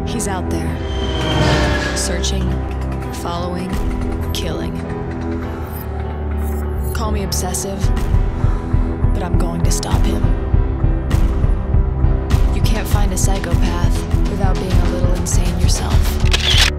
He's out there. Searching, following, killing. Call me obsessive, but I'm going to stop him. You can't find a psychopath without being a little insane yourself.